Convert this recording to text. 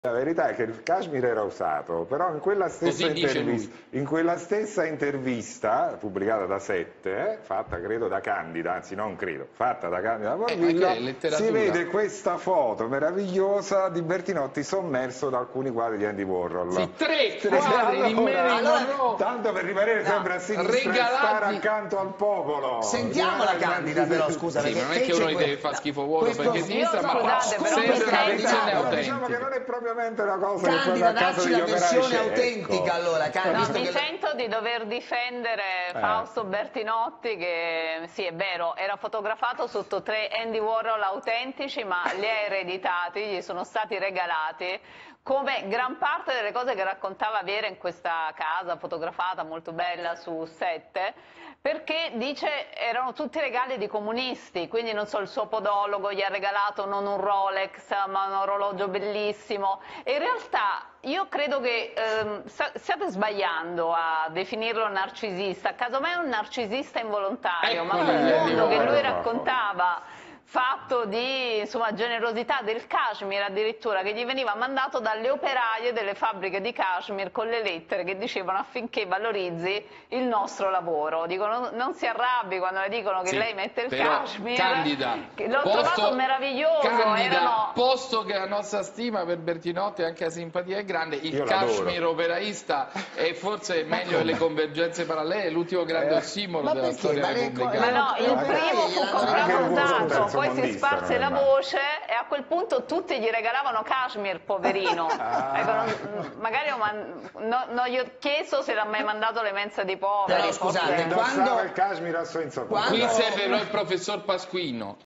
La verità è che il cashmere era usato, però in quella stessa intervista pubblicata da Sette, fatta credo da Candida, anzi non credo, fatta da Candida Morvillo, si vede questa foto meravigliosa di Bertinotti sommerso da alcuni quadri di Andy Warhol. Sì, tre quadri di Marilyn Monroe, tanto per rimanere sempre a sinistra e stare accanto al popolo. Sentiamo la Candida però, scusa, sì, non è che uno gli deve fare schifo vuoto perché sinistra, ma sempre una versione autentica. Diciamo che non è propriamente una cosa Candida, dacci la versione autentica allora. No, mi sento di dover difendere Fausto Bertinotti, che sì, è vero, era fotografato sotto 3 Andy Warhol autentici, ma li ha ereditati, gli sono stati regalati, come gran parte delle cose che raccontava Vera in questa casa fotografata molto bella su Sette, perché dice erano tutti regali di comunisti, quindi non so, il suo podologo gli ha regalato non un Rolex ma un orologio bellissimo, e in realtà io credo che stiate sbagliando a definirlo narcisista, casomai è un narcisista involontario, ma il mondo che lui raccontava, fatto di insomma, generosità del cashmere addirittura, che gli veniva mandato dalle operaie delle fabbriche di cashmere con le lettere che dicevano affinché valorizzi il nostro lavoro. Dicono non si arrabbi quando le dicono che lei mette il cashmere. Candida, l'ho trovato meraviglioso. Candida, posto che la nostra stima per Bertinotti e anche la simpatia è grande, il cashmere operaista è forse meglio delle convergenze parallele, l'ultimo grande ossimoro della storia repubblicana. Ma no, il primo fu contrappostato, poi si sparse la voce e a quel punto tutti gli regalavano cashmere, poverino. Ecco, magari non gli ho chiesto se l'ha mai mandato le mense di poveri. Però scusate, quando il cashmere a sua insaputa. Qui serve però il professor Pasquino.